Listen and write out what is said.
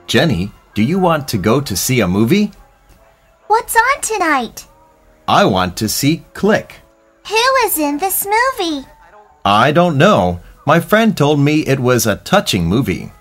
Jenny, do you want to go to see a movie? What's on tonight? I want to see Click. Who is in this movie? I don't know. My friend told me it was a touching movie.